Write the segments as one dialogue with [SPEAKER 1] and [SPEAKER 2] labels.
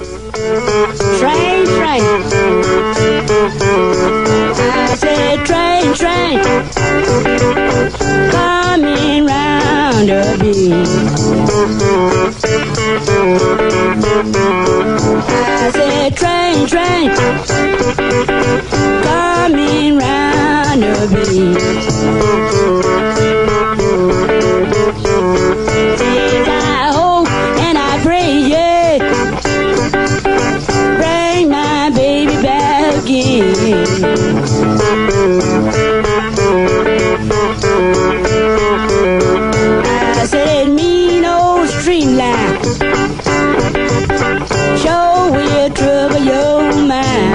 [SPEAKER 1] Train, train. I said train, train. Coming round the bend. I said train, train. Coming round the bend. Says I hope and I pray, yeah. Bring my baby back again. I said mean old streamline sure will trouble your mind.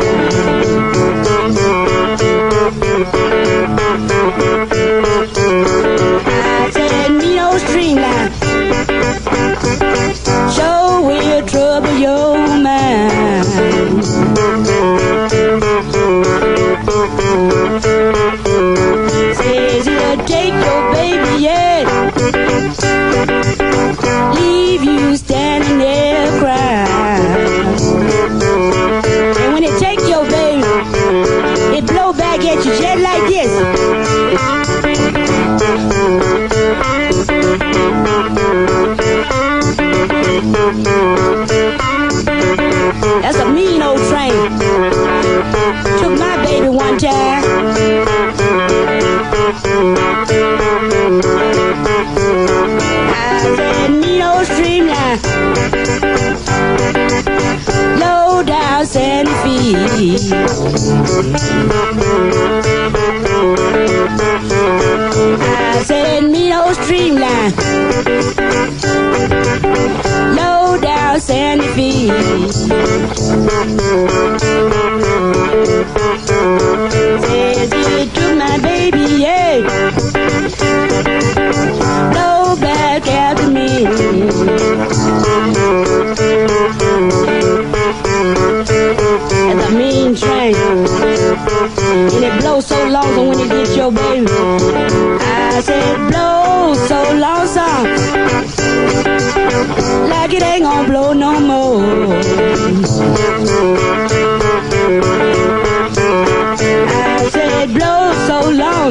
[SPEAKER 1] I said mean old streamline sure will trouble your mind. Says it'll take your baby, yeah, leave you standing there crying. And when it take your baby, it blow back at you just like this. That's a mean old train. Took my baby one time. I said mean old streamline, low down sandy feet. I said mean old streamline, low down sandy feet. Says he took my baby, yeah, blow back after me. That's a mean train, and it blows so long so when it gets your baby. I said blow so long song, like it ain't gonna blow no more. I said blow so long,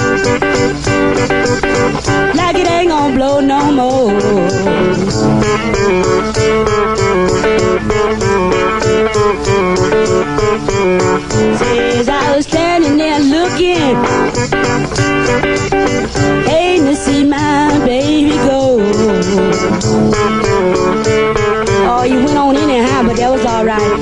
[SPEAKER 1] like it ain't gonna blow no more. Says I was standing there looking, hating to see my baby go. Oh, you went on anyhow, but that was all right.